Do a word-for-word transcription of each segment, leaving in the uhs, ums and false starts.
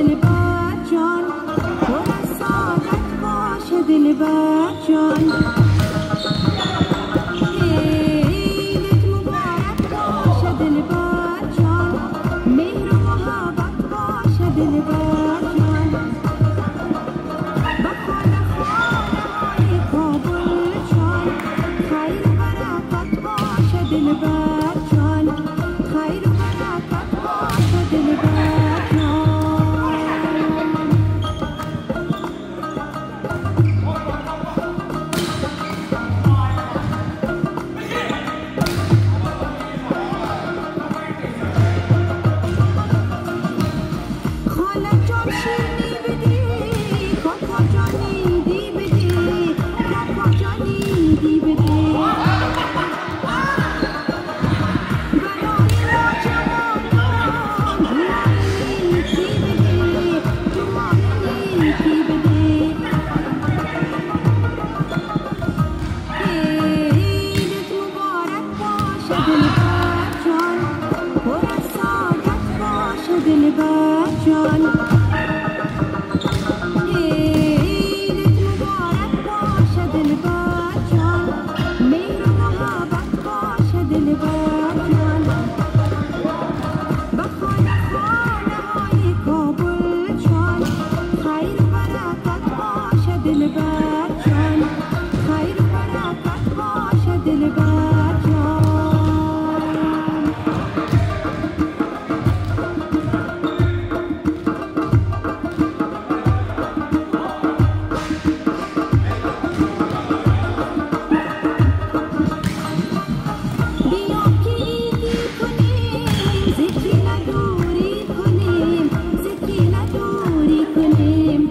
دلبر جان، پر از سعادت باشه دلبر جان. عیدت مبارک باشه دلبر جان، مهر و محبت باشه دلبر جان. به خانه خانه های کابل جان، خیر و برکت باشه دلبر جان، خیر و برکت باشه دلبر جان. خاله جان شیرینی بدی، کاکا جانی دی بدی، کاکا جانی دی بدی. برای نوجوانان دعای نیکی بدی، دعای نیکی بدی. عیدت مبارک باشه دلبر جان، پر از سعادت باشه دلبر جان. عیدت مبارک باشه دلبر جان، مهر و محبت باشه دلبر جان. به خانه خانه های کابل جان، خیر و برکت باشه دلبر جان، خیر و برکت باشه دلبر جان. بیا که عیدی کنیم، ذکری ندوری کنیم، ذکری ندوری کنیم.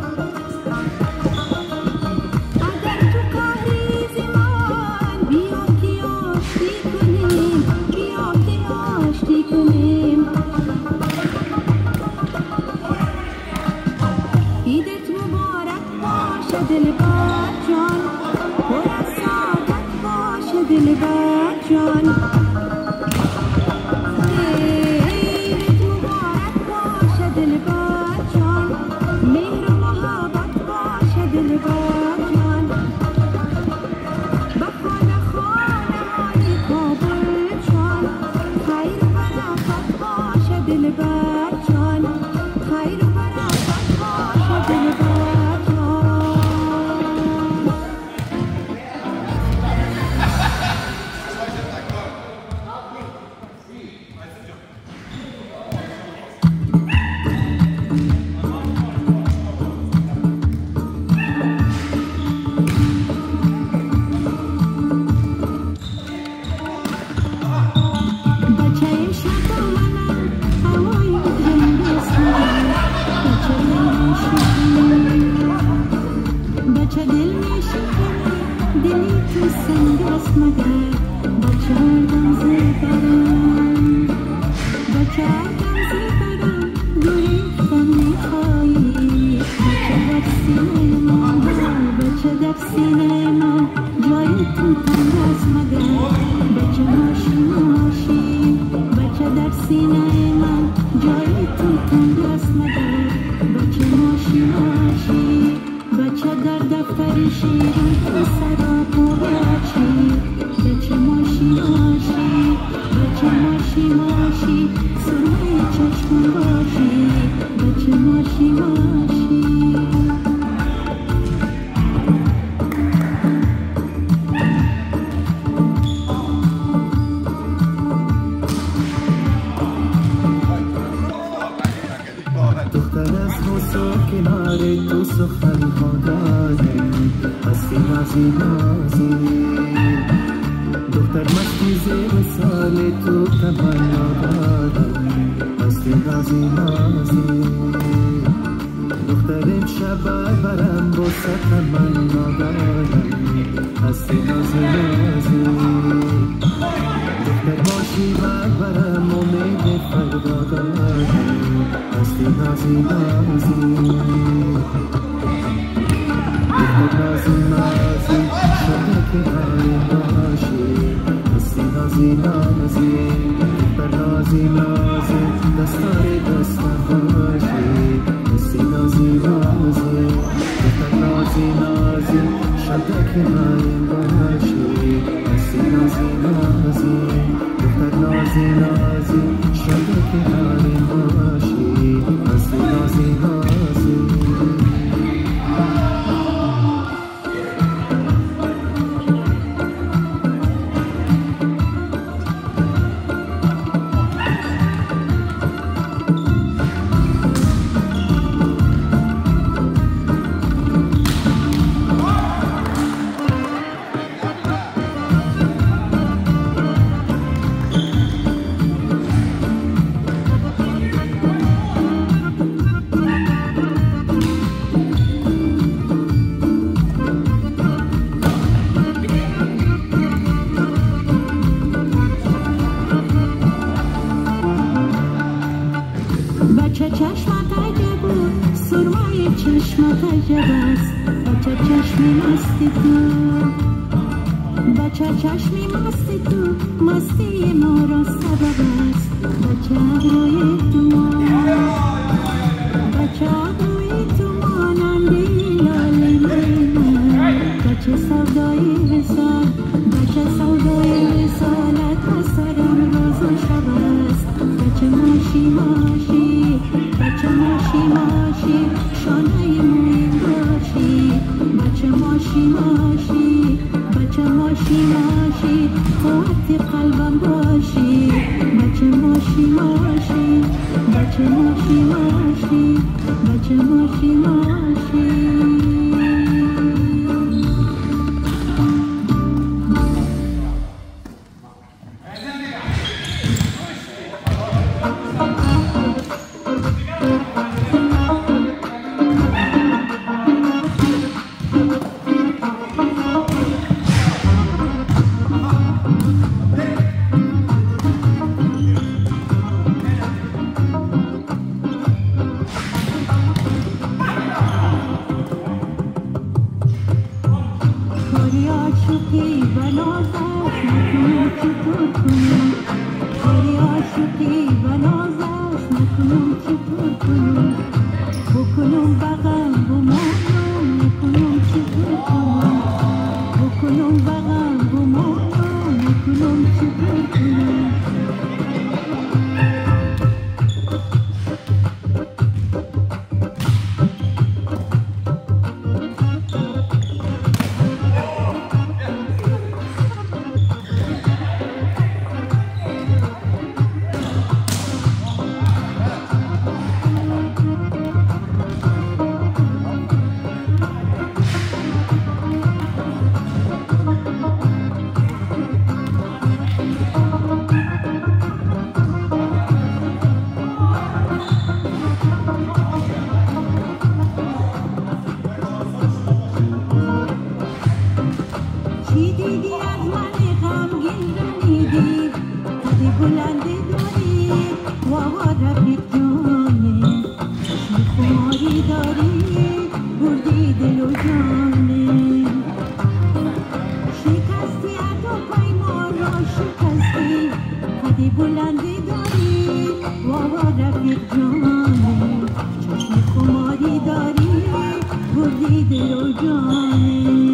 اگر تو کاری زمان، بیا که آشتی کنیم، بیا که آشتی کنیم. عیدت مبارک باشه دلبر جان، پر از سعادت باشه دلبر جان. عیدت مبارک باشه دلبر جان، مهر و محبت باشه دلبر جان. به خانه خانه های کابل جان، خیر و برکت باشه دلبر جان، خیر و برکت باشه دلبر جان. بچه امشب با منم هوای رنگ اسمم، بچه بچه دل میشکنه دلی تو سنگ است مگر، بچه هردم زبرم، بچه هردم زبرم گریختن میخوایی. بچه در سینه من، بچه در سینه من جای تو تنگ است مگر، بچه ماشی ماشی. بچه در سینه من جای تو تنگ است مگر، بچه ماشی ماشی. بچه در دفتر شیرین تو سراپا بچی، بچه ماشی ماشی، بچه ماشی ماشی. سرمه چشم باشی، بچه ماشی ماشی. دختر از حسن کنار تو سخن ها داره، هستی نازی نازی. دختر مستی زیر سال تو تمنا داره، هستی نازی نازی. دختر امشب برم بسه تمنا داره، هستی نازی نازی. دختر باشی برم امید فردا داره، هستی نازی نازی. دختر نازی نازی شده که هری باشی، هستی نازی نازی. دختر نازی نازی دستار دستم باشی، کنارم باشی هستی نازی نازی دختر نازی نازی شده کنارم باشی هستی نازی نازی بچه چشمت عجب بود سرمای چشمت عجب است بچه چشمی مستی تو بچه چشمی مستی تو مستی ما را سبب است بچه ابروی تو بچه ابروی تو مانندی لاله من بچه سودای وصال بچه سودای وصالت از سرم روز و شب است بچه ماشی ماشی بچه ماشی ماشی شانه مویم باشی بچه ماشی ماشی بچه ماشی ماشی قوت قلبم باشی بچه ماشی ماشی بچه ماشی ماشی بچه ماشی ماشی عاشقی بنازش نکنم چطور کنم کاری عاشقی بنازش نکنم چطور کنم بکنم بغم بمانم نکنم چطور کنم بکنم بغم بمانم نکنم چطور کنم چی دیدی از من غمگین رمیدی قدی بلندی داری وابا رفیق جانه چشم خماری داری بردی دل و جانه شکستی عهد و پیمان را شکستی قدی بلندی داری وابا رفیق جانه چشم خماری داری بردی دل و جانه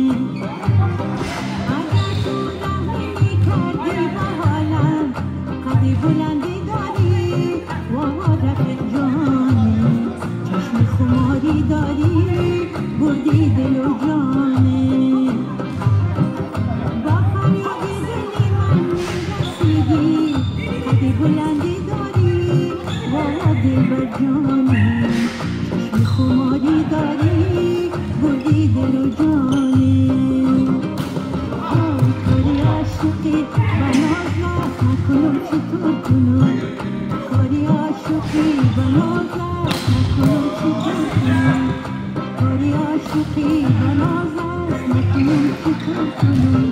بلندی داری وابا رفیق جانه چشم خماری داری بردی دل و جانه با فریاد دلی من میرسیدی قدی بلندی داری وابا دل بر جانه چشم خماری داری بردی دل و جانه کاری عاشقی بنازش نکنم چطور کنم کاری عاشقی بنازش نکنم چطور کنم کاری عاشقی بنازش نکنم چطور کنم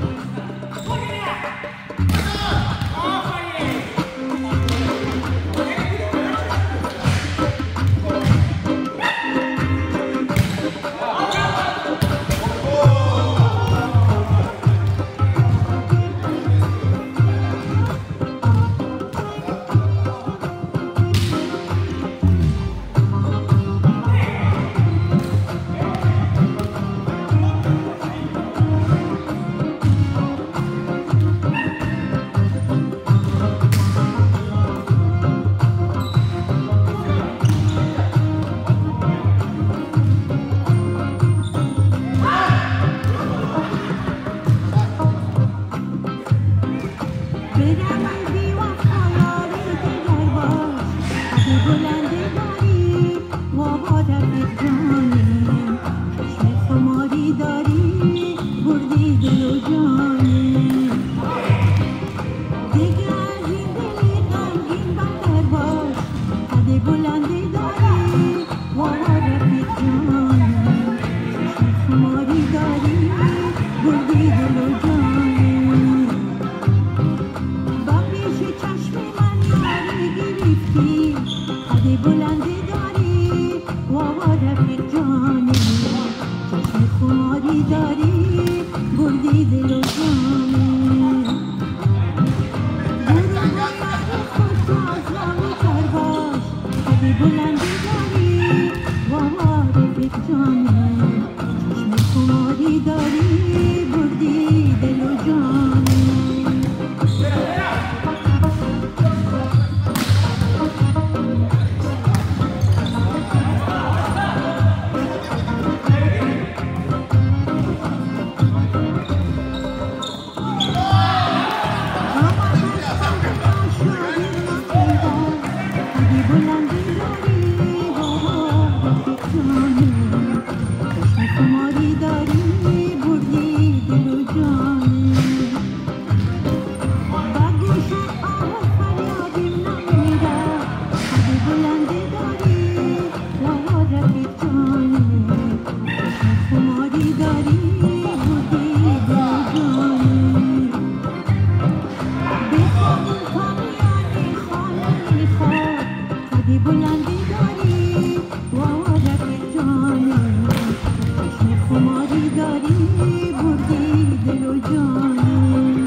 خیلی بلندی داری و رفیق جانم، چشم خماری داری بردی دل و جانم.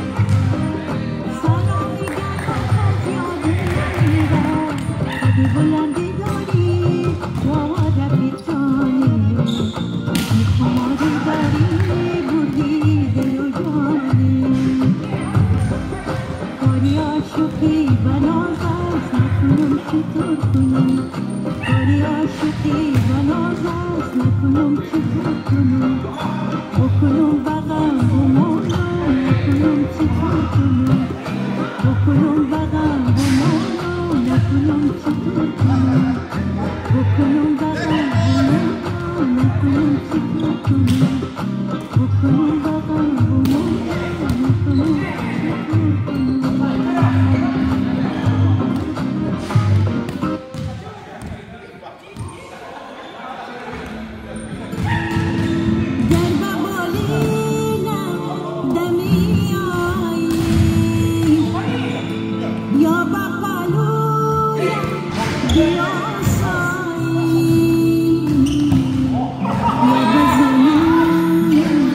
سلام میگم از یادم نمیره، خیلی بلندی داری و رفیق جانم، چشم خماری داری بردی دل و جانم. کاری عاشقی بناز است نکنم چطور کنم، کاری عاشقی بناز است نکنم چطور کنم، بکنم بغم بمانم نکنم چطور کنم، بکنم بغم بمانم نکنم چطور کنم، بکنم بغم بمانم نکنم چطور کنم، بکنم بغم بمانم نکنم چطور کنم.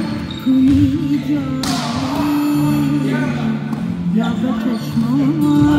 یا به چشمان